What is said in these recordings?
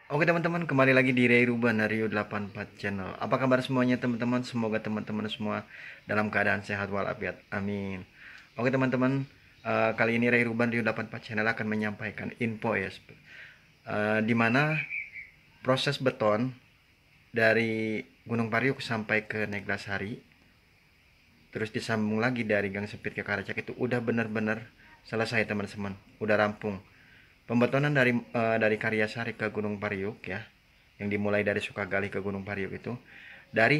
Oke teman-teman, kembali lagi di Ray Ruban dari U84 Channel. Apa kabar semuanya teman-teman? Semoga teman-teman semua dalam keadaan sehat walafiat. Amin. Oke teman-teman, kali ini Ray Ruban di U84 Channel akan menyampaikan info ya, di mana proses beton dari Gunung Pariuk sampai ke Neglasari, terus disambung lagi dari Gang Sempit ke Karacak itu udah benar-benar selesai teman-teman, udah rampung. Pembetonan dari Karyasari ke Gunung Pariuk ya, yang dimulai dari Sukagali ke Gunung Pariuk itu dari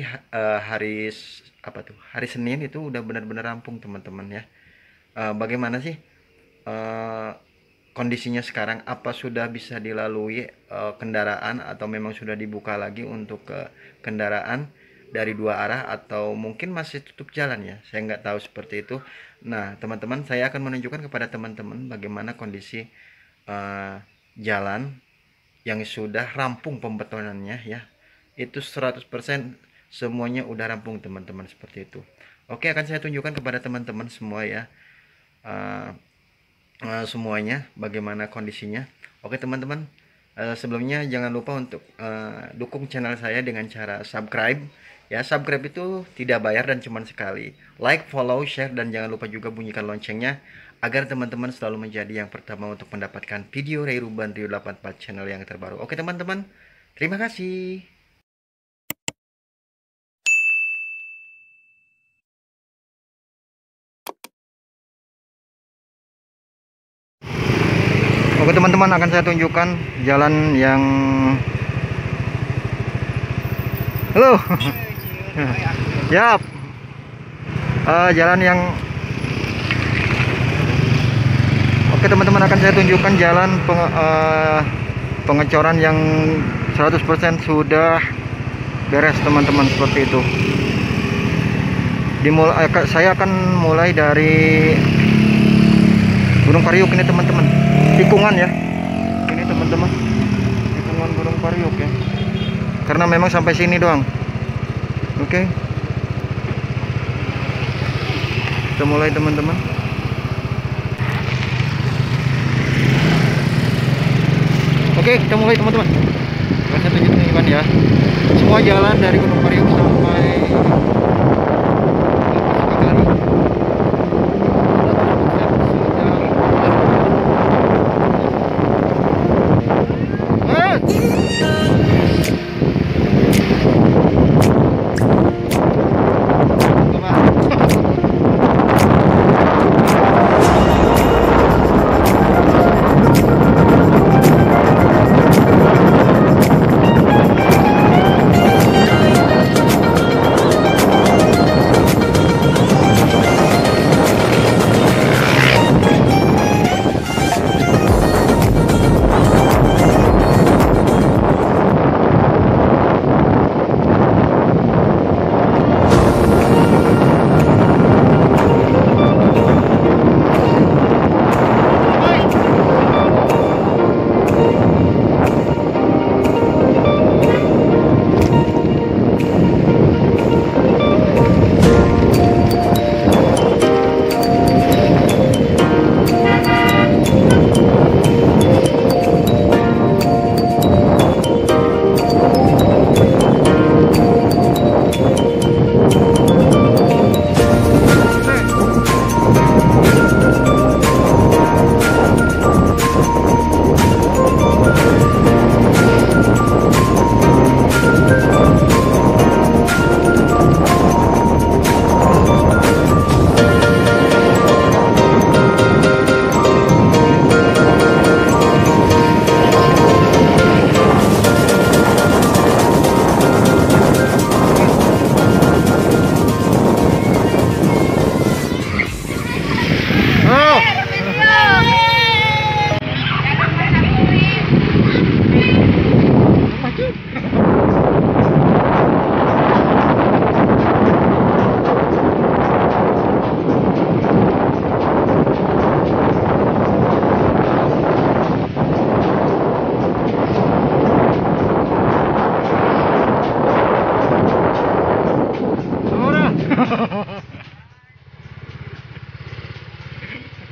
hari Senin itu udah benar-benar rampung teman-teman ya. Bagaimana sih eh, kondisinya sekarang? Apa sudah bisa dilalui kendaraan atau memang sudah dibuka lagi untuk ke kendaraan dari dua arah atau mungkin masih tutup jalan ya? Saya nggak tahu seperti itu. Nah teman-teman, saya akan menunjukkan kepada teman-teman bagaimana kondisi eh, jalan yang sudah rampung pembetonannya ya, itu 100% semuanya udah rampung teman-teman, seperti itu. Oke, akan saya tunjukkan kepada teman-teman semua ya, uh, semuanya bagaimana kondisinya. Oke teman-teman, sebelumnya jangan lupa untuk dukung channel saya dengan cara subscribe ya. Subscribe itu tidak bayar dan cuma sekali. Like, follow, share, dan jangan lupa juga bunyikan loncengnya agar teman-teman selalu menjadi yang pertama untuk mendapatkan video Ray Ruban Rio 84 channel yang terbaru. Oke teman-teman, terima kasih. Oke teman-teman, akan saya tunjukkan jalan yang halo. Yap. Jalan yang oke teman-teman, akan saya tunjukkan jalan pengecoran yang 100% sudah beres teman-teman, seperti itu. Saya akan mulai dari Gunung Pariuk ini teman-teman, tikungan ya ini teman-teman, tikungan Gunung Pariuk ya, karena memang sampai sini doang. Oke, kita mulai teman-teman. Oke, kita mulai teman-teman. Saya tunjukin ya, semua jalan dari Gunung Pariuk sampai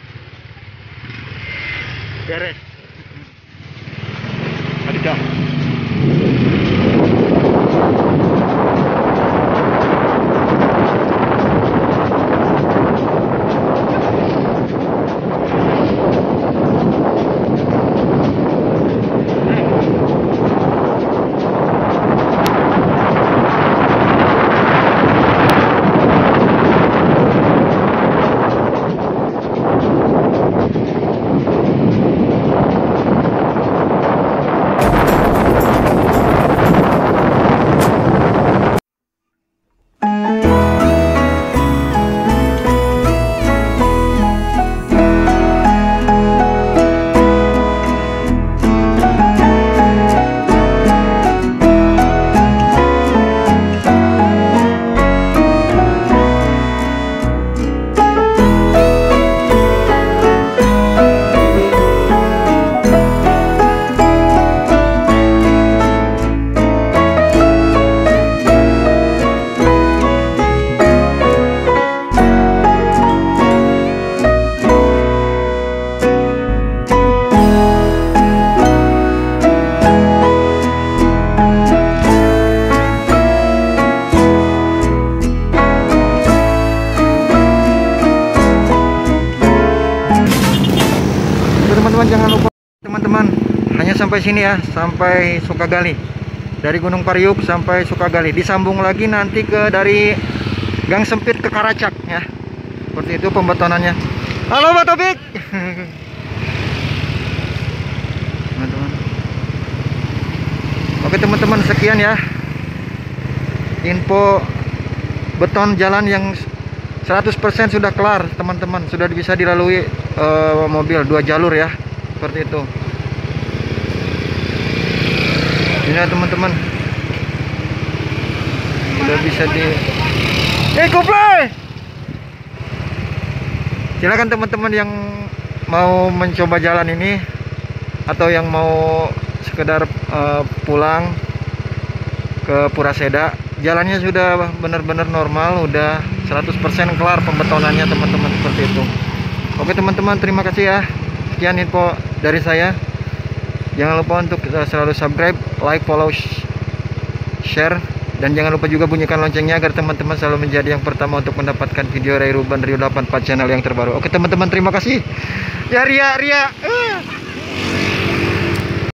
beres. Adidah. Teman-teman, jangan lupa teman-teman, hanya sampai sini ya, sampai Sukagali. Dari Gunung Pariuk sampai Sukagali, disambung lagi nanti ke dari Gang Sempit ke Karacak ya. Seperti itu pembetonannya. Halo Pak Topik. Teman-teman. Oke teman-teman, sekian ya info beton jalan yang 100% sudah kelar teman-teman, sudah bisa dilalui mobil 2 jalur ya, seperti itu. Ini ya teman-teman, sudah bisa di kuplay. Silakan teman-teman yang mau mencoba jalan ini atau yang mau sekedar pulang ke Puraseda, jalannya sudah benar-benar normal, udah 100% kelar pembetonannya teman-teman, seperti itu. Oke teman-teman, terima kasih ya. Sekian info dari saya. Jangan lupa untuk selalu subscribe, like, follow, share, dan jangan lupa juga bunyikan loncengnya agar teman-teman selalu menjadi yang pertama untuk mendapatkan video Ray Ruben Rio 84 channel yang terbaru. Oke teman-teman, terima kasih. Ya Ria.